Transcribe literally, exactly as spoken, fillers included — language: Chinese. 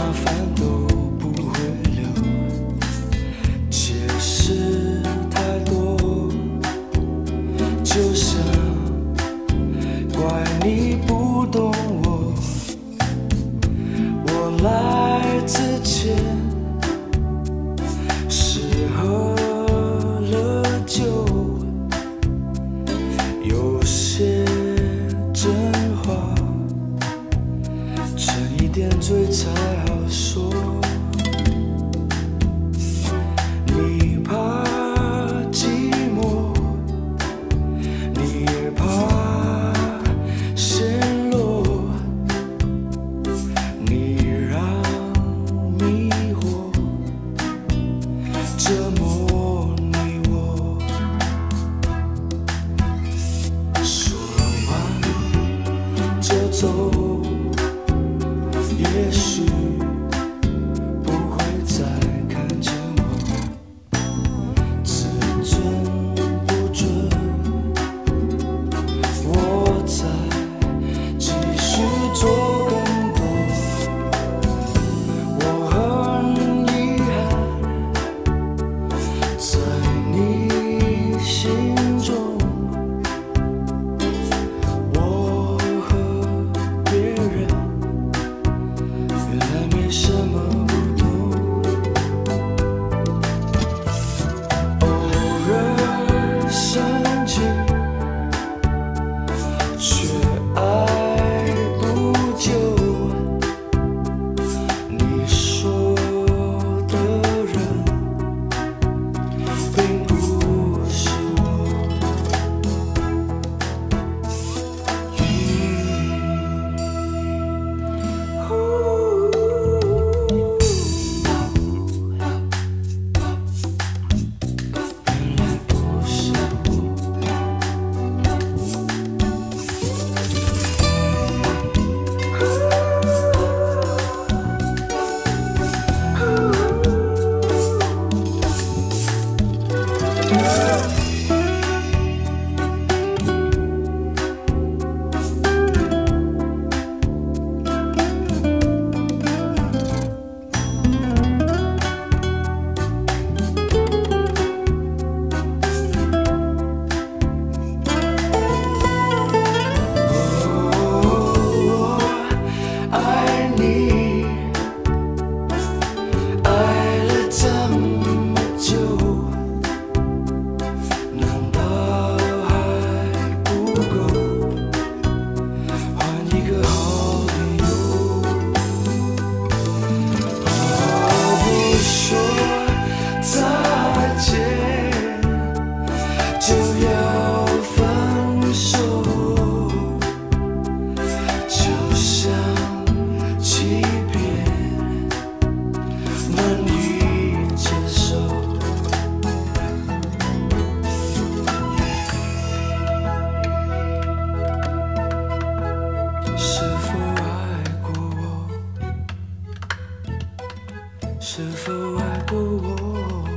烦都不会留，解释太多，就像怪你不懂我。我来之前是喝了酒，有些真话沉一点醉才好说。你怕寂寞，你也怕陷落，你让迷惑折磨你我。说完就走，也许不会再看见我。自尊不准，我再继续做更多。我很遗憾，在你心中，我和别人原来没什么不同。偶尔生气，却爱不久。你说的人并不是我。原来不是是否爱过我？是否爱过我？